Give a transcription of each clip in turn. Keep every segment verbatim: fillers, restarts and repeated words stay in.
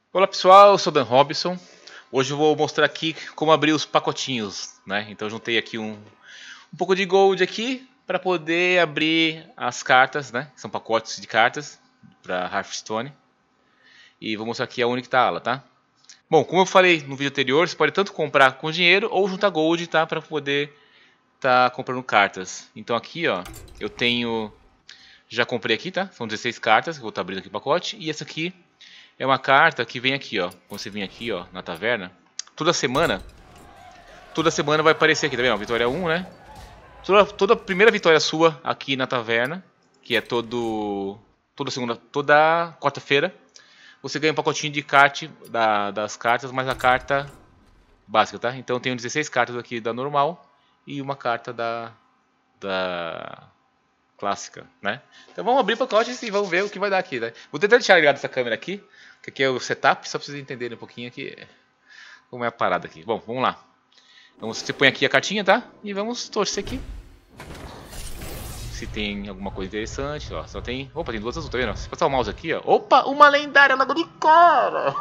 Olá pessoal, eu sou Dan Robson. Hoje eu vou mostrar aqui como abrir os pacotinhos, né? Então eu juntei aqui um, um pouco de gold aqui para poder abrir as cartas, né? São pacotes de cartas para Hearthstone. E vou mostrar aqui a única ala, tá? Bom, como eu falei no vídeo anterior, você pode tanto comprar com dinheiro ou juntar gold, tá? Para poder tá comprando cartas. Então aqui, ó, eu tenho... Já comprei aqui, tá? São dezesseis cartas, que eu vou estar abrindo aqui o pacote. E essa aqui é uma carta que vem aqui, ó. Quando você vem aqui, ó, na taverna, toda semana, toda semana vai aparecer aqui, tá vendo? Vitória um, né? Toda, toda primeira vitória sua aqui na taverna, que é todo, toda segunda, toda quarta-feira, você ganha um pacotinho de kart da, das cartas, mais a carta básica, tá? Então eu tenho dezesseis cartas aqui da normal e uma carta da, da clássica, né? Então vamos abrir o pacote e vamos ver o que vai dar aqui, né? Vou tentar deixar ligado essa câmera aqui, que aqui é o setup, só para vocês entenderem um pouquinho aqui como é a parada aqui. Bom, vamos lá. Então você põe aqui a cartinha, tá? E vamos torcer aqui. Se tem alguma coisa interessante, ó. Só tem... Opa, tem duas azul, tá vendo? Se passar o mouse aqui, ó. Opa, uma lendária, Lago de Cara!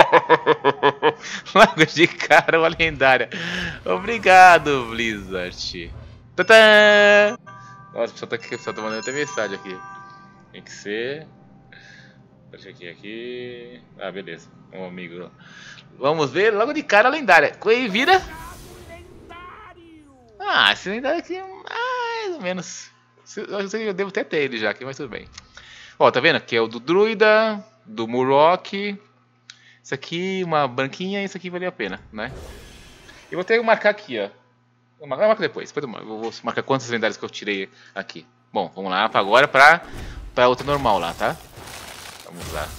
Lago de Cara, uma lendária. Obrigado, Blizzard. Tadã! Nossa, o pessoal tá, aqui, o pessoal tá mandando até mensagem aqui. Tem que ser... Deixa aqui, aqui... Ah, beleza. Um amigo. Vamos ver, logo de cara, a lendária. E vira... Ah, esse lendário aqui é mais ou menos... Eu sei que eu devo até ter ele já aqui, mas tudo bem. Ó, tá vendo? Aqui é o do Druida, do Murloc. Isso aqui, uma branquinha, isso aqui valia a pena, né? Eu vou ter que marcar aqui, ó. Eu marco depois, depois eu vou marcar quantas lendárias que eu tirei aqui. Bom, vamos lá para agora para para outra normal lá, tá? Vamos lá.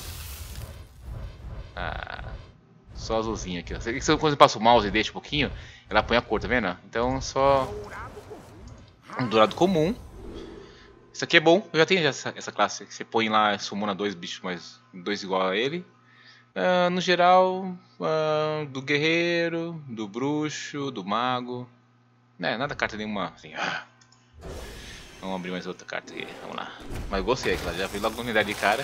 Ah, só azulzinha aqui, ó. Quando você passa o mouse e deixa um pouquinho, ela põe a cor, tá vendo? Então só um dourado comum. Isso aqui é bom, eu já tenho essa, essa classe. Você põe lá, sumona dois bichos, mas dois igual a ele. Ah, no geral, ah, do guerreiro, do bruxo, do mago. É, nada carta nenhuma assim. Ah. Vamos abrir mais outra carta aqui, vamos lá. Mas eu gostei, ela já veio logo com unidade de cara.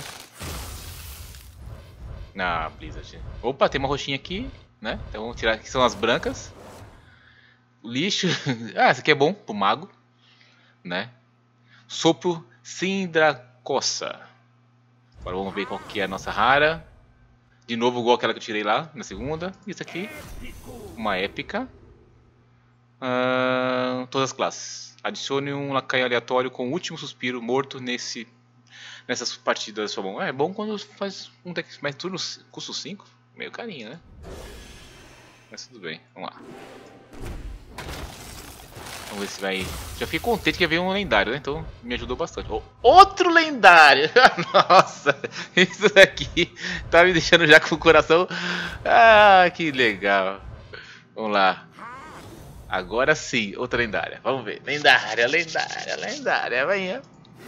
Ah, Blizzard. Opa, tem uma roxinha aqui, né? Então vamos tirar aqui, são as brancas. O lixo. Ah, essa aqui é bom pro mago, né? Sopro Sindracossa. Agora vamos ver qual que é a nossa rara. De novo igual aquela que eu tirei lá na segunda. Isso aqui, uma épica. Uh, todas as classes. Adicione um lacaio aleatório com o último suspiro morto nesse, nessas partidas da sua mão. É, é bom quando faz um deck mais turno, custo cinco. Meio carinho, né? Mas tudo bem, vamos lá. Vamos ver se vai... Já fiquei contente que veio um lendário, né? Então me ajudou bastante. Oh, outro lendário! Nossa, isso daqui tá me deixando já com o coração... Ah, que legal. Vamos lá. Agora sim, outra lendária. Vamos ver. Lendária, lendária, lendária. Venha.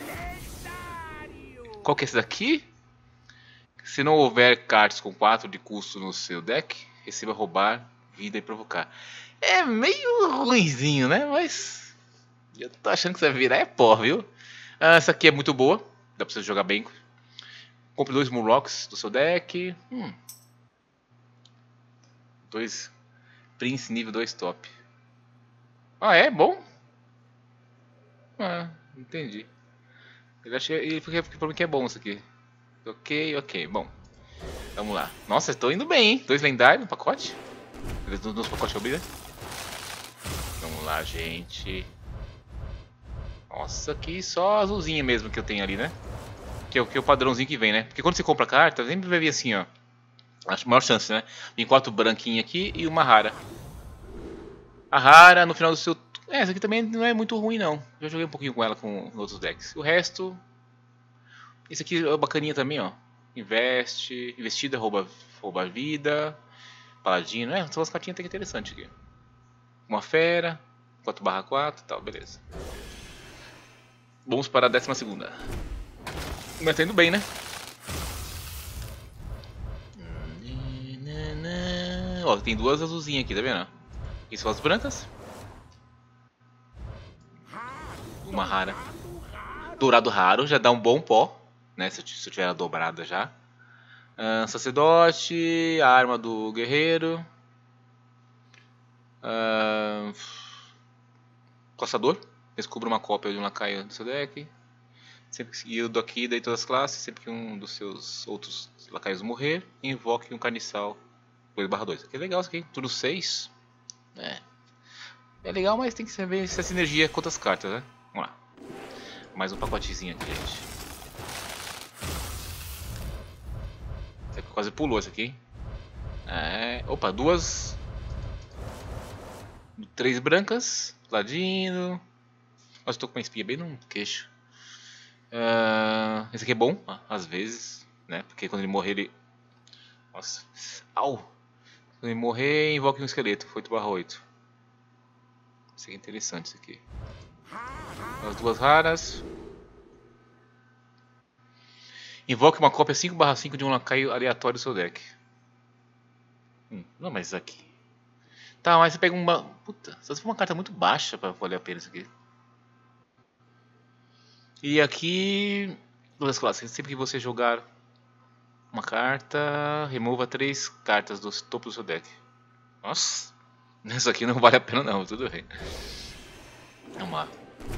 Qual que é esse daqui? Se não houver cartas com quatro de custo no seu deck, receba roubar, vida e provocar. É meio ruinzinho, né? Mas eu tô achando que você vai virar é pó, viu? Ah, essa aqui é muito boa. Dá pra você jogar bem. Compre dois Murlocs do seu deck. Hum. Dois Prince nível dois top. Ah, é? Bom? Ah, entendi. Eu achei porque pra mim que é bom isso aqui. Ok, ok, bom. Vamos lá. Nossa, estou indo bem, hein? Dois lendários no pacote. Nos pacotes que eu abri, né? Vamos lá, gente. Nossa, aqui só azulzinha mesmo que eu tenho ali, né? Que é o, que é o padrãozinho que vem, né? Porque quando você compra carta, sempre vai vir assim, ó. Acho a maior chance, né? Vem quatro branquinhas aqui e uma rara. A rara no final do seu... É, essa aqui também não é muito ruim, não. Já joguei um pouquinho com ela com outros decks. O resto... Esse aqui é bacaninha também, ó. Investe... Investida, rouba, rouba vida... Paladino... É, são umas cartinhas até que interessantes aqui. Uma fera... quatro barra quatro e tal, beleza. Vamos para a décima segunda. Mas tá indo bem, né? Ó, tem duas azulzinhas aqui, tá vendo? Aqui são as brancas. Uma rara. Dourado raro, já dá um bom pó, né? Se eu, se eu tiver ela dobrada já. Uh, sacerdote, a arma do guerreiro. Uh, caçador. Descubra uma cópia de um lacaio do seu deck. Sempre seguido aqui daí todas as classes. Sempre que um dos seus outros lacaios morrer, invoque um carniçal dois barra dois. Aqui é legal isso aqui. Turno seis. É. É legal, mas tem que saber essa sinergia com outras cartas, né? Vamos lá. Mais um pacotezinho aqui, gente. Esse aqui quase pulou esse aqui, hein? É. Opa, duas. Três brancas. Ladino. Nossa, eu tô com uma espinha bem no queixo. Uh, esse aqui é bom, às vezes, né? Porque quando ele morrer, ele. Nossa. Au! Quando ele morrer, invoque um esqueleto. oito barra oito. Isso aqui é interessante, isso aqui. As duas raras. Invoque uma cópia cinco barra cinco de um lacaio aleatório do seu deck. Hum, não, mas aqui. Tá, mas você pega uma. Puta, só se for uma carta muito baixa pra valer a pena isso aqui. E aqui. Duas classes. Sempre que você jogar uma carta, remova três cartas do topo do seu deck. Nossa! Isso aqui não vale a pena não, tudo bem. Vamos lá.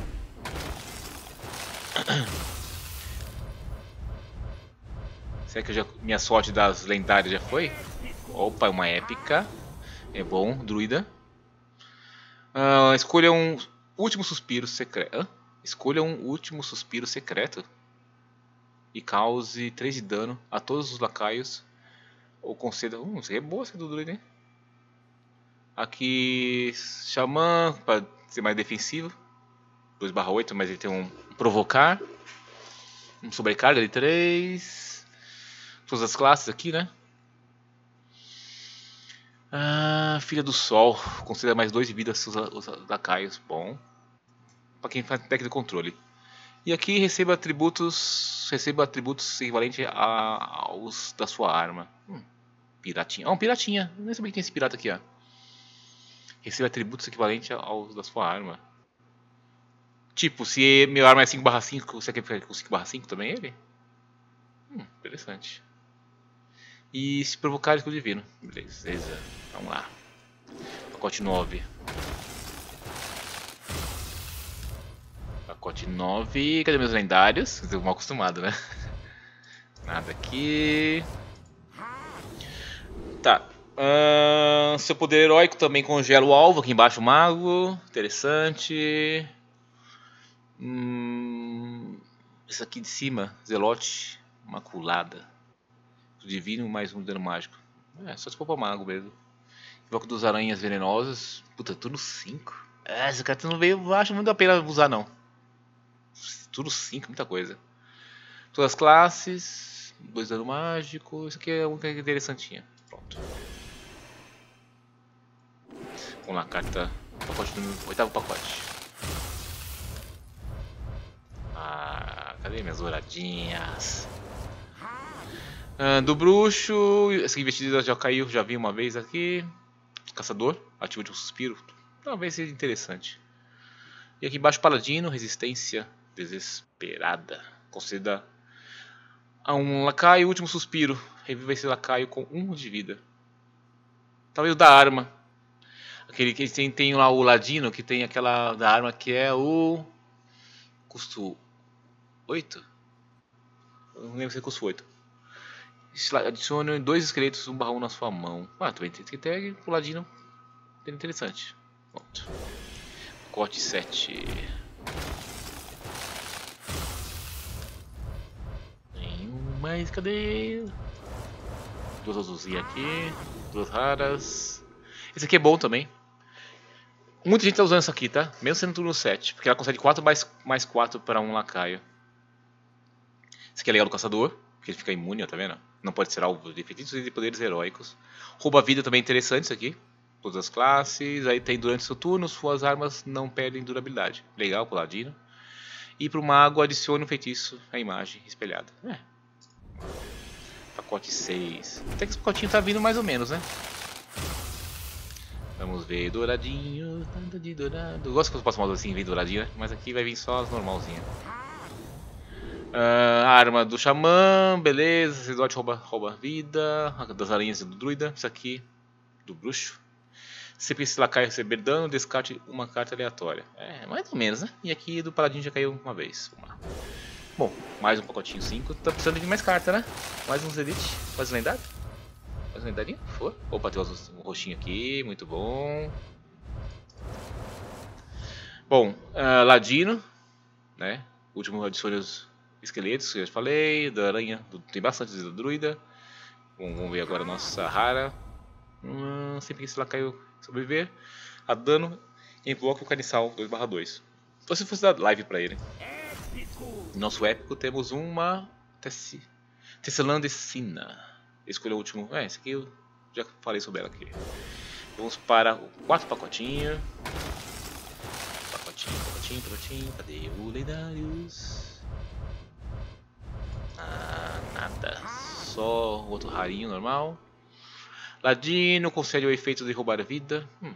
Será que eu já, minha sorte das lendárias já foi? Opa, uma épica. É bom, druida. Uh, escolha um último suspiro secreto. Escolha um último suspiro secreto. E cause três de dano a todos os lacaios. Ou conceda... Hum, isso aí é boa essa do druida, hein? Aqui, Xamã, para ser mais defensivo. dois barra oito, mas ele tem um provocar. Um sobrecarga de três. Todas as classes aqui, né? Ah, Filha do Sol. Conceda mais dois de vida aos seus lacaios. Bom. Para quem faz deck de controle. E aqui receba atributos. Receba atributos equivalentes a, aos da sua arma. Hum, piratinha. Ah, um piratinha. Eu nem sabia que tem esse pirata aqui, ó. Receba atributos equivalentes aos da sua arma. Tipo, se meu arma é cinco barra cinco, você quer ficar com cinco barra cinco também ele? Hum, interessante. E se provocar escudo divino. Beleza, vamos lá. Pacote nove. Pacote nove. Cadê meus lendários? Estou mal acostumado, né? Nada aqui. Tá. Uh, seu poder heróico também congela o alvo. Aqui embaixo o mago. Interessante. Hum, esse aqui de cima, Zelote Maculada. Divino mais um de dano mágico. É, só se for pra mago mesmo. Invoco dos aranhas venenosas. Puta, turno cinco. É, esse carta não veio, eu acho muito a pena usar não. Turno cinco, muita coisa. Todas as classes. Dois dano mágico. Isso aqui é uma interessantinha. Pronto. Vamos lá, carta. Pacote número, oitavo pacote. Ah, cadê minhas douradinhas? Ah, do bruxo. Essa investida já caiu, já vi uma vez aqui. Caçador, ativo de um suspiro. Talvez seja interessante. E aqui embaixo, paladino, resistência desesperada. Conceda a um lacaio, último suspiro. Reviva esse lacaio com um de vida. Talvez o da arma. Aquele que tem, tem lá o ladino, que tem aquela da arma que é o. Custo oito? Eu não lembro se é custo oito. Adicione dois esqueletos um barra um na sua mão. Ah, também tem que ter o ladino. Bem interessante. Pronto. Corte sete. Nenhum mais, cadê? Duas azulzinhas aqui. Duas raras. Esse aqui é bom também. Muita gente tá usando isso aqui, tá? Mesmo sendo turno sete. Porque ela concede quatro mais quatro para um lacaio. Esse aqui é legal do caçador. Porque ele fica imune, ó, tá vendo? Não pode ser alvo de feitiços e de poderes heróicos. Rouba vida também é interessante isso aqui. Todas as classes. Aí tem durante seu turno, suas armas não perdem durabilidade. Legal pro ladino. E pro mago adicione um feitiço à imagem espelhada. É. Pacote seis. Até que esse pacotinho tá vindo mais ou menos, né? Vamos ver, douradinho. Nada de dourado. Eu gosto que eu posso modo assim, vir douradinho, né? Mas aqui vai vir só as normalzinhas. Uh, arma do xamã, beleza. Sacerdote rouba, rouba vida. Das aranhas do druida. Isso aqui, do bruxo. Sempre que esse lacaio receber dano, descarte uma carta aleatória. É, mais ou menos, né? E aqui do paladino já caiu uma vez. Uma. Bom, mais um pacotinho cinco. Tá precisando de mais carta, né? Mais uns elite. Mais um lendário. Mais um lendário. For. Opa, tem um roxinho aqui. Muito bom. Bom, uh, ladino. Né? Último adicione os esqueletos que eu já falei. Da aranha. Do, tem bastante do druida. Bom, vamos ver agora a nossa rara. Hum, sempre que esse lacaio sobreviver a dano em bloco caniçal dois barra dois. Então se fosse dar live pra ele. Nosso épico temos uma Tesselandecina. Escolha o último. É, esse aqui eu já falei sobre ela aqui. Vamos para o quatro pacotinho. Pacotinho, pacotinho, pacotinho. Cadê o lendários? Ah, nada. Só outro rarinho normal. Ladino concede o efeito de roubar a vida. Hum.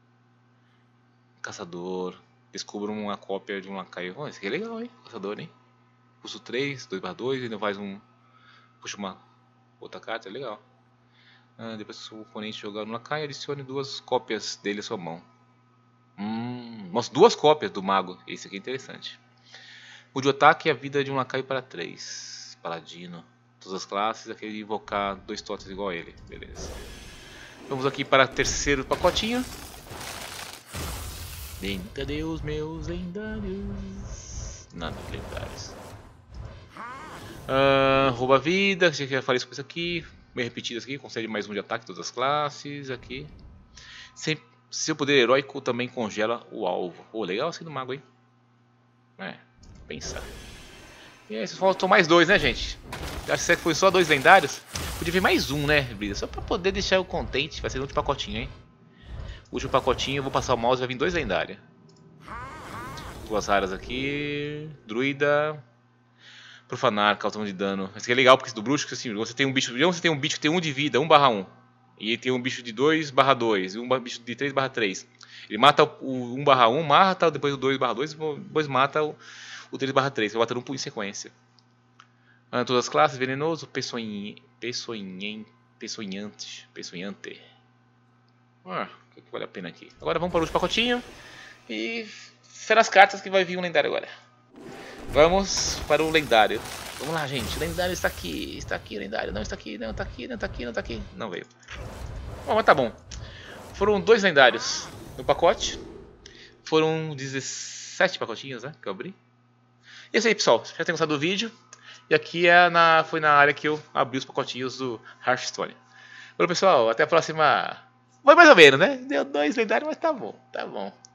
Caçador. Descubra uma cópia de um lacaio. Oh, esse aqui é legal, hein? Caçador, hein? Custo três, dois barra dois. Ainda faz um. Puxa uma outra carta, é legal. Ah, depois que o oponente jogar no lacaio, adicione duas cópias dele à sua mão. Hum. Nossa, duas cópias do mago. Esse aqui é interessante. Mude o ataque e a vida de um lacaio para três. Paladino. Todas as classes, aquele invocar dois totens igual a ele. Beleza. Vamos aqui para o terceiro pacotinho. Bem, cadê os meus lendários? Nada de lendários. Uh, rouba vida, que já falei sobre isso aqui. Meio repetidas aqui, concede mais um de ataque todas as classes. Aqui. Sem, seu poder heróico também congela o alvo. Oh, legal assim do mago, hein? É, pensar. E aí, faltou mais dois, né, gente? Acho que foi só dois lendários. Podia vir mais um, né, Brisa? Só pra poder deixar eu contente. Vai ser no último pacotinho, hein? O último pacotinho, eu vou passar o mouse e vai vir dois lendários. Duas raras aqui. Druida. Profanar, causão de dano. Esse aqui é legal porque esse do bruxo, assim, você tem um bicho. Você tem um bicho que tem um de vida, um barra um. E tem um bicho de dois barra dois. E um bicho de três barra três. Ele mata o um barra um, mata depois o dois barra dois, depois mata o. O três barra três, vai matando um em sequência. Ah, todas as classes, venenoso, peçonhente, peçonhente, peçonhante, peçonhante. Ah, o que vale a pena aqui? Agora vamos para o último pacotinho. E serão as cartas que vai vir um lendário agora. Vamos para o lendário. Vamos lá, gente. O lendário está aqui, está aqui, lendário. Não está aqui, não está aqui, não está aqui, não está aqui. Não veio. Bom, mas tá bom. Foram dois lendários no pacote. Foram dezessete pacotinhos, né, que eu abri. E é isso aí, pessoal. Espero que tenham gostado do vídeo. E aqui é na, foi na área que eu abri os pacotinhos do Hearthstone. Bom, pessoal, até a próxima. Foi mais ou menos, né? Deu dois lendários, mas tá bom, tá bom.